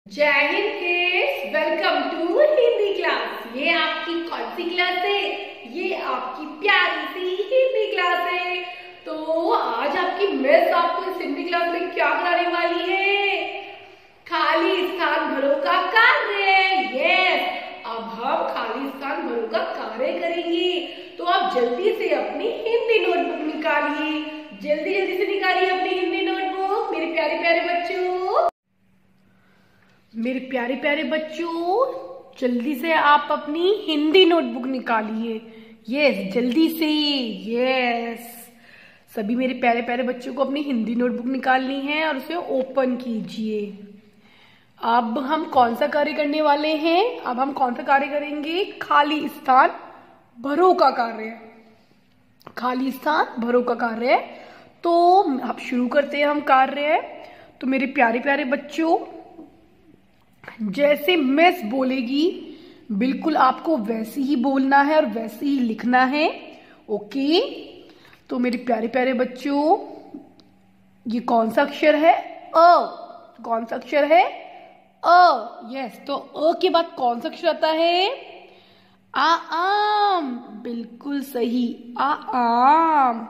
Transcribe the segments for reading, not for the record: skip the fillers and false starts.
जय Hind kids, welcome to Hindi class. ये आपकी कौन सी क्लास है? ये आपकी प्यारी सी हिंदी क्लास है। तो आज आपकी मिस आपको इस हिंदी क्लास में क्या कराने वाली है? खाली स्थान भरो का कार्य। यस, अब हम खाली स्थान भरो का कार्य करेंगे। तो आप जल्दी से अपनी हिंदी नोटबुक निकालिए। जल्दी जल्दी से निकालिए अपनी हिंदी नोटबुक मेरे प्यारे प्यारे बच्चों। मेरे प्यारे प्यारे बच्चों, जल्दी से आप अपनी हिंदी नोटबुक निकालिए। यस, जल्दी से। यस, सभी मेरे प्यारे प्यारे बच्चों को अपनी हिंदी नोटबुक निकालनी है और उसे ओपन कीजिए। अब हम कौन सा कार्य करने वाले हैं? अब हम कौन सा कार्य करेंगे? खाली स्थान भरो का कार्य। खाली स्थान भरो का कार्य। तो अब शुरू करते हैं हम कार्य। तो मेरे प्यारे प्यारे बच्चों, जैसे मिस बोलेगी बिल्कुल आपको वैसे ही बोलना है और वैसे ही लिखना है। ओके, तो मेरे प्यारे प्यारे बच्चों, ये कौन सा अक्षर है? अ। कौन सा अक्षर है? अ। यस, तो अ के बाद कौन सा अक्षर आता है? आ आम। बिल्कुल सही, आ आम।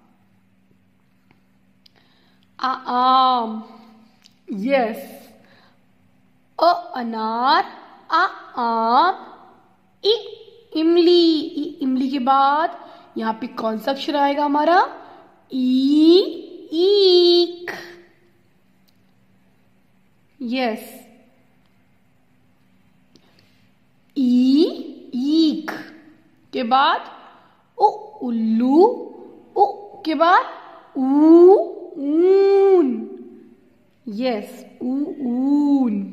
आ आम। यस, अ अनार, आ आम, इ इमली। इमली के बाद यहाँ पे कौन सा अक्षर आएगा हमारा? ई ईक। यस, ई ईक के बाद उ उल्लू, उ के बाद ऊ ऊन। यस, ऊ ऊन।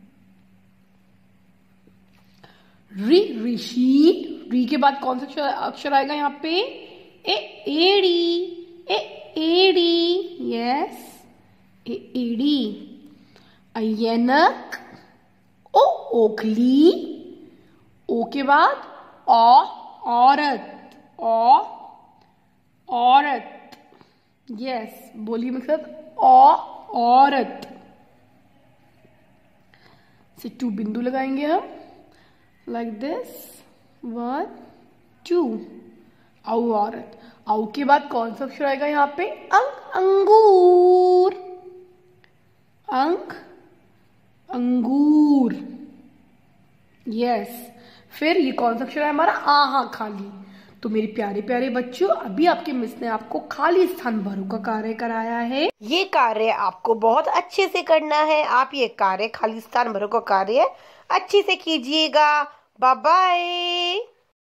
री ऋषि। री के बाद कौन सा अक्षर आएगा यहाँ पे? ए एड़ी। ए एड़ी। यस, ए एड़ी। अयनक, ओ ओखली। ओ के बाद औ औरत। औ औरत। यस, बोलिए मेरे साथ, औ औरत। से 2 बिंदु लगाएंगे हम, like this, 1 2। औ औरत। औ के बाद कौन सा अक्षर आएगा यहाँ पे? अंगूर। अंगूर। यस, फिर ये कौन सा अक्षर है हमारा? आहा, खाली। तो मेरे प्यारे प्यारे बच्चों, अभी आपके मिस ने आपको खाली स्थान भरो का कार्य कराया है। ये कार्य आपको बहुत अच्छे से करना है। आप ये कार्य, खाली स्थान भरो का कार्य अच्छे से कीजिएगा। Bye bye.